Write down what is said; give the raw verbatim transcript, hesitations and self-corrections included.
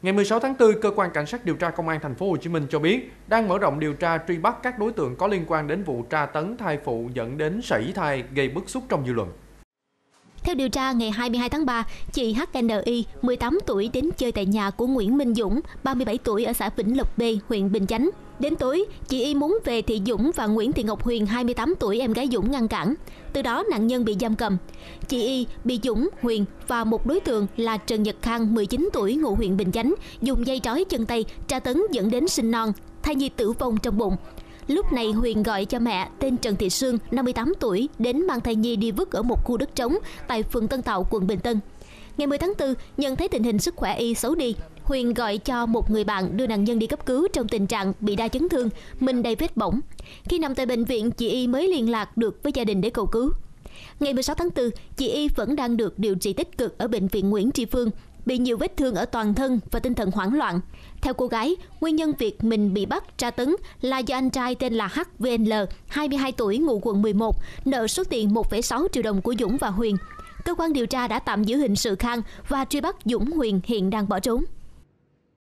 Ngày mười sáu tháng tư, cơ quan cảnh sát điều tra công an thành phố Hồ Chí Minh cho biết đang mở rộng điều tra truy bắt các đối tượng có liên quan đến vụ tra tấn thai phụ dẫn đến sảy thai gây bức xúc trong dư luận. Theo điều tra, ngày hai mươi hai tháng ba, chị hát en i, mười tám tuổi, đến chơi tại nhà của Nguyễn Minh Dũng, ba mươi bảy tuổi, ở xã Vĩnh Lộc B, huyện Bình Chánh. Đến tối, chị Y muốn về thì Dũng và Nguyễn Thị Ngọc Huyền, hai mươi tám tuổi, em gái Dũng, ngăn cản. Từ đó nạn nhân bị giam cầm. Chị Y bị Dũng, Huyền và một đối tượng là Trần Nhật Khang, mười chín tuổi, ngụ huyện Bình Chánh, dùng dây trói chân tay tra tấn dẫn đến sinh non, thai nhi tử vong trong bụng. Lúc này Huyền gọi cho mẹ tên Trần Thị Sương, năm mươi tám tuổi, đến mang thai nhi đi vứt ở một khu đất trống tại phường Tân Tạo, quận Bình Tân. Ngày mười tháng tư, nhận thấy tình hình sức khỏe Y xấu đi, Huyền gọi cho một người bạn đưa nạn nhân đi cấp cứu trong tình trạng bị đa chấn thương, mình đầy vết bỏng. Khi nằm tại bệnh viện, chị Y mới liên lạc được với gia đình để cầu cứu. Ngày mười sáu tháng tư, chị Y vẫn đang được điều trị tích cực ở bệnh viện Nguyễn Tri Phương, bị nhiều vết thương ở toàn thân và tinh thần hoảng loạn. Theo cô gái, nguyên nhân việc mình bị bắt tra tấn là do anh trai tên là hát vê en lờ, hai mươi hai tuổi, ngụ quận mười một, nợ số tiền một phẩy sáu triệu đồng của Dũng và Huyền. Cơ quan điều tra đã tạm giữ hình sự Khang và truy bắt Dũng. Huyền hiện đang bỏ trốn.